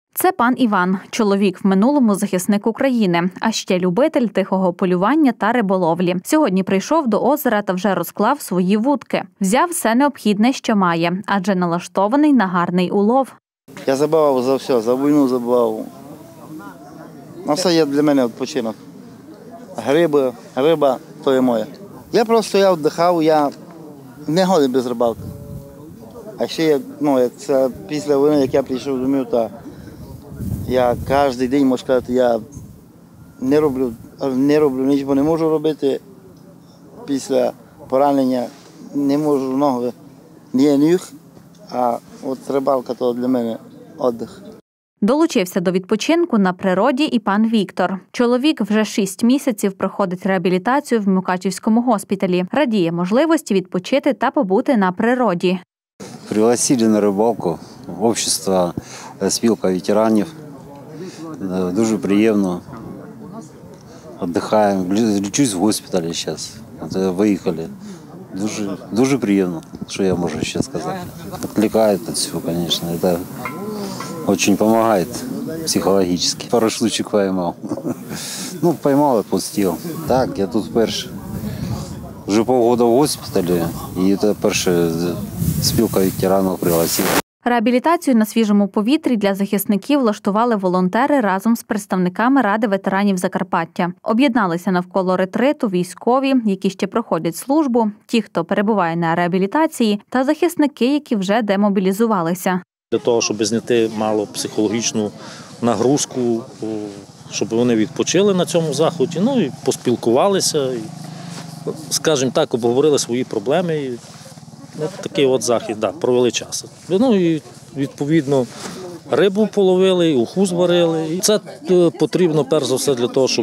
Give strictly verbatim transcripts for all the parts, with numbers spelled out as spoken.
Це пан Іван, чоловік в минулому захисник України, а ще любитель тихого полювання та риболовлі. Сьогодні прийшов до озера та вже розклав свої вудки. Взяв все необхідне, що має, адже налаштований на гарний улов. Я забував за все, за війну забував. На все є для мене відпочинок. Гриби, риба – то є моє. Я просто я віддихав, я не годен без рибалки. А ще, ну, це після війни, як я прийшов домів, то я кожен день, можу сказати, я не роблю, не роблю, нічого не можу робити. Після поранення не можу ноги, не ніг, а от рибалка – то для мене віддих. Долучився до відпочинку на природі і пан Віктор. Чоловік вже шість місяців проходить реабілітацію в Мукачівському госпіталі. Радіє можливості відпочити та побути на природі. Пригласили на рибалку в общество спілка ветеранів. Дуже приємно. Віддихаємо. Лічусь в госпіталі зараз. Виїхали. Дуже, дуже приємно, що я можу ще сказати. Відвлекає від всього, звісно. Це очень помогает психологически. Пару штучек поймал. Ну, поймал, отпустил. Так, я тут вперше. Вже полгода в госпіталі, і це перша спілка ветеранів пригласила. Реабілітацію на свіжому повітрі для захисників влаштували волонтери разом з представниками Ради ветеранів Закарпаття. Об'єдналися навколо ретриту військові, які ще проходять службу, ті, хто перебуває на реабілітації, та захисники, які вже демобілізувалися. Для того, щоб зняти мало психологічну нагрузку, щоб вони відпочили на цьому заході, ну і поспілкувалися, і, скажімо так, обговорили свої проблеми. І, ну, такий от захід, да, провели час. Ну і відповідно рибу половили, уху зварили. І це потрібно перш за все для того, щоб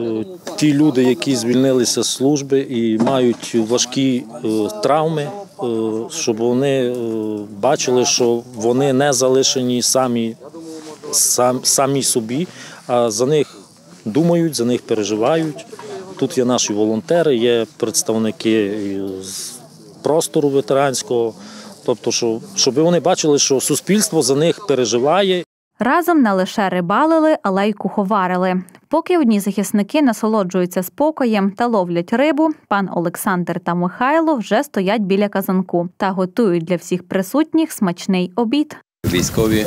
ті люди, які звільнилися з служби і мають важкі травми, щоб вони бачили, що вони не залишені самі, сам, самі собі, а за них думають, за них переживають. Тут є наші волонтери, є представники з простору ветеранського, тобто, що, щоб вони бачили, що суспільство за них переживає. Разом не лише рибалили, але й куховарили. Поки одні захисники насолоджуються спокоєм та ловлять рибу, пан Олександр та Михайло вже стоять біля казанку та готують для всіх присутніх смачний обід. Військові,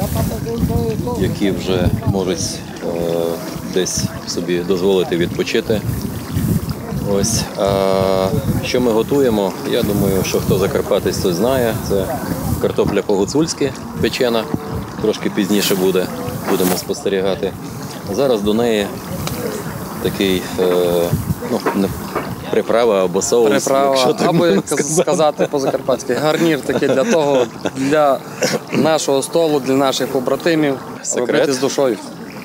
які вже можуть е, десь собі дозволити відпочити. Ось, а що ми готуємо, я думаю, що хто закарпатець, той знає. Це картопля по-гуцульськи печена, трошки пізніше буде, будемо спостерігати. Зараз до неї такий, е, ну, не приправа або соус. Приправа, або, як сказати по-закарпатськи, гарнір такий для того, для нашого столу, для наших побратимів, робити з душою.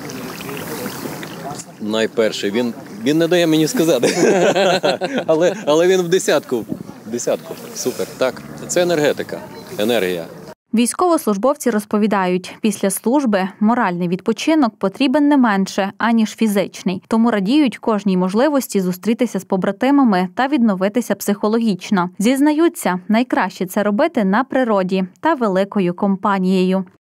Найперше, він, він не дає мені сказати, але, але він в десятку, в десятку, супер, так, це енергетика, енергія. Військовослужбовці розповідають, після служби моральний відпочинок потрібен не менше, аніж фізичний. Тому радіють кожній можливості зустрітися з побратимами та відновитися психологічно. Зізнаються, найкраще це робити на природі та великою компанією.